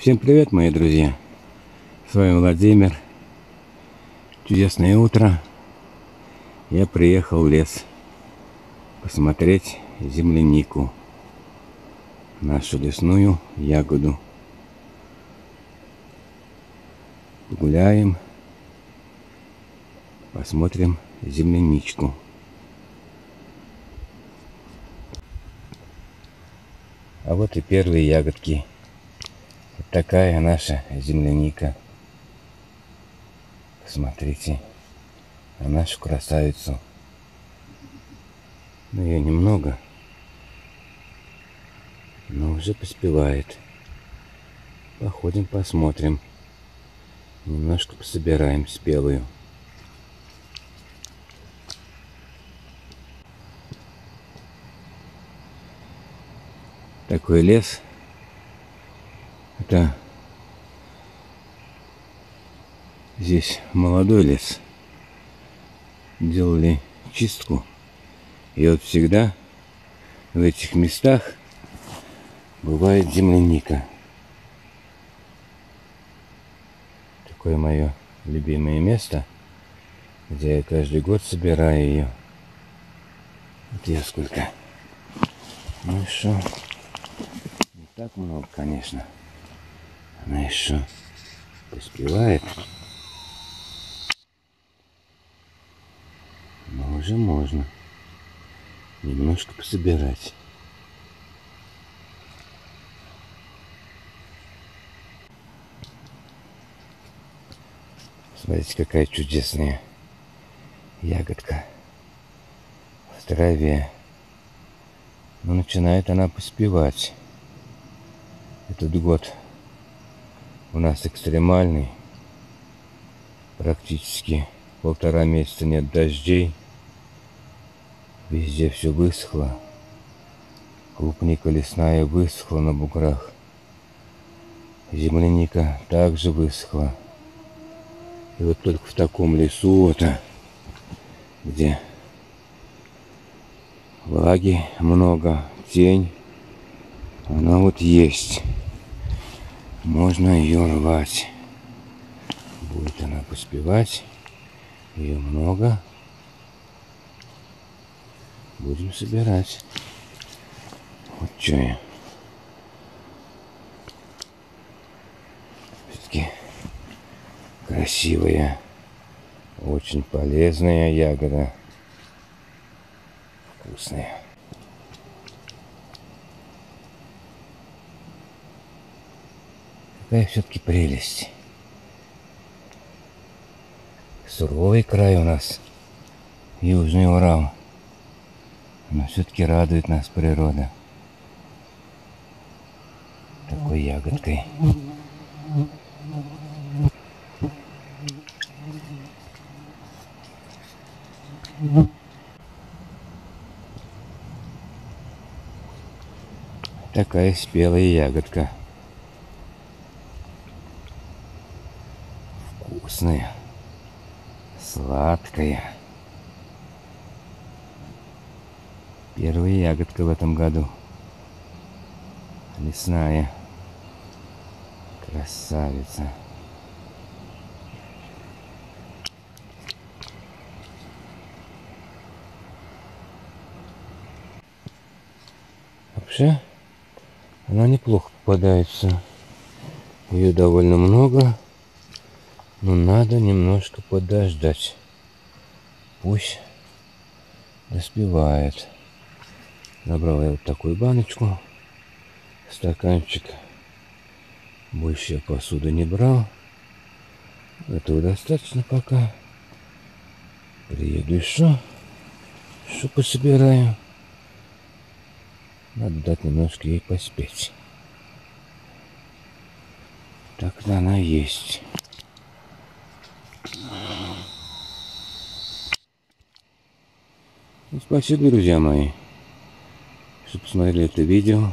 Всем привет, мои друзья! С вами Владимир. Чудесное утро. Я приехал в лес посмотреть землянику, нашу лесную ягоду. Гуляем, посмотрим земляничку. А вот и первые ягодки. Вот такая наша земляника. Посмотрите на нашу красавицу. Но ее немного, но уже поспевает. Походим, посмотрим. Немножко пособираем спелую. Такой лес. Это здесь молодой лес. Делали чистку. И вот всегда в этих местах бывает земляника. Такое мое любимое место, где я каждый год собираю ее. Вот я сколько. Ну и что? Не так много, конечно. Она еще поспевает. Но уже можно немножко пособирать. Смотрите, какая чудесная ягодка в траве. Но начинает она поспевать. Этот год у нас экстремальный. Практически 1,5 месяца нет дождей. Везде все высохло. Клубника лесная высохла на буграх. Земляника также высохла. И вот только в таком лесу, где влаги много, тень, она вот есть. Можно ее рвать. Будет она поспевать. Ее много. Будем собирать. Вот что я. Все-таки красивая, очень полезная ягода. Вкусная. Какая все-таки прелесть. Суровый край у нас, Южный Урал. Но все-таки радует нас природа такой ягодкой. Такая спелая ягодка. Вкусная, сладкая. Первая ягодка в этом году. Лесная. Красавица. Вообще, она неплохо попадается. Ее довольно много. Но надо немножко подождать. Пусть доспевает. Набрал я вот такую баночку, стаканчик. Больше я посуды не брал. Этого достаточно пока. Приеду еще. Что пособираю. Надо дать немножко ей поспеть. Так-то она есть. И спасибо, друзья мои, что посмотрели это видео.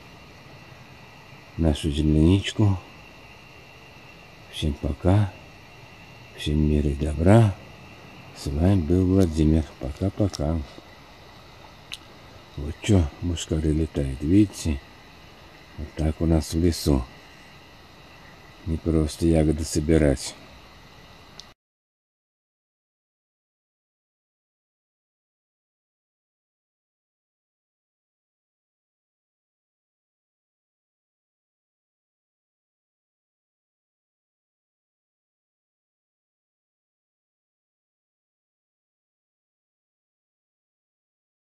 Нашу земляничку. Всем пока. Всем мира и добра. С вами был Владимир. Пока-пока. Вот что, мушкары летают, видите? Вот так у нас в лесу. Не просто ягоды собирать.